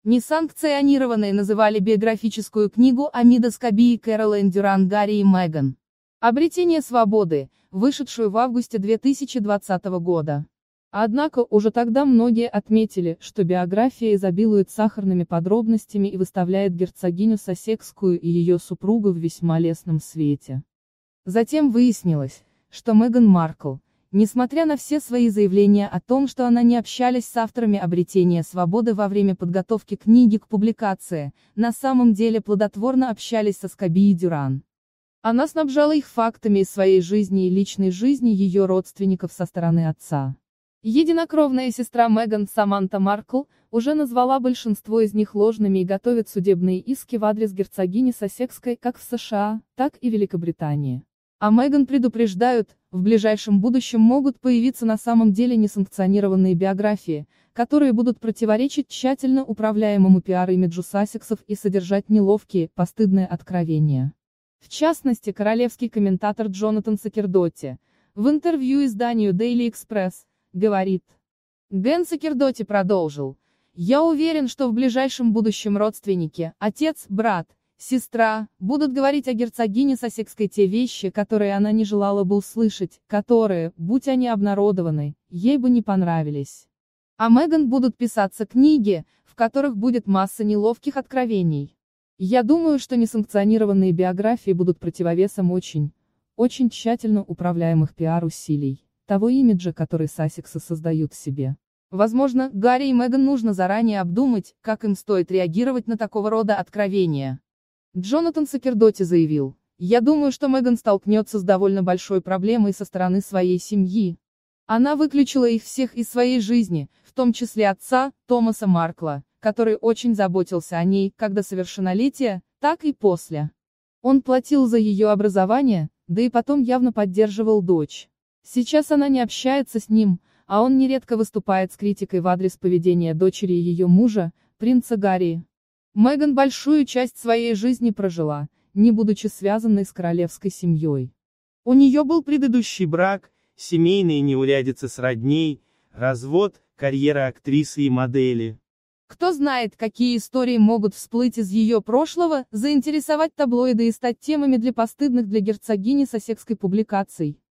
Несанкционированной называли биографическую книгу Амида Скоби и Кэролайн Дюран Гарри и Меган. «Обретение свободы», вышедшую в августе 2020 года. Однако, уже тогда многие отметили, что биография изобилует сахарными подробностями и выставляет герцогиню Сассекскую и ее супругу в весьма лестном свете. Затем выяснилось, что Меган Маркл, несмотря на все свои заявления о том, что она не общалась с авторами «Обретения свободы» во время подготовки книги к публикации, на самом деле плодотворно общались со Скоби и Дюран. Она снабжала их фактами из своей жизни и личной жизни ее родственников со стороны отца. Единокровная сестра Меган, Саманта Маркл, уже назвала большинство из них ложными и готовит судебные иски в адрес герцогини Сассекской как в США, так и Великобритании. А Меган предупреждают, в ближайшем будущем могут появиться на самом деле несанкционированные биографии, которые будут противоречить тщательно управляемому пиар-имиджу Сассексов и содержать неловкие, постыдные откровения. В частности, королевский комментатор Джонатан Сакердотти, в интервью изданию Daily Express, говорит. Ген Сакердотти продолжил. «Я уверен, что в ближайшем будущем родственники, отец, брат, сестра, будут говорить о герцогине Сассекской те вещи, которые она не желала бы услышать, которые, будь они обнародованы, ей бы не понравились. О Меган будут писаться книги, в которых будет масса неловких откровений. Я думаю, что несанкционированные биографии будут противовесом очень тщательно управляемых пиар-усилий, того имиджа, который Сассексы создают себе. Возможно, Гарри и Меган нужно заранее обдумать, как им стоит реагировать на такого рода откровения». Джонатан Сакердотти заявил. «Я думаю, что Меган столкнется с довольно большой проблемой со стороны своей семьи. Она выключила их всех из своей жизни, в том числе отца, Томаса Маркла, который очень заботился о ней, как до совершеннолетия, так и после. Он платил за ее образование, да и потом явно поддерживал дочь. Сейчас она не общается с ним, а он нередко выступает с критикой в адрес поведения дочери и ее мужа, принца Гарри. Меган большую часть своей жизни прожила, не будучи связанной с королевской семьей. У нее был предыдущий брак, семейные неурядицы с родней, развод, карьера актрисы и модели. Кто знает, какие истории могут всплыть из ее прошлого, заинтересовать таблоиды и стать темами для постыдных для герцогини Сассекской публикаций.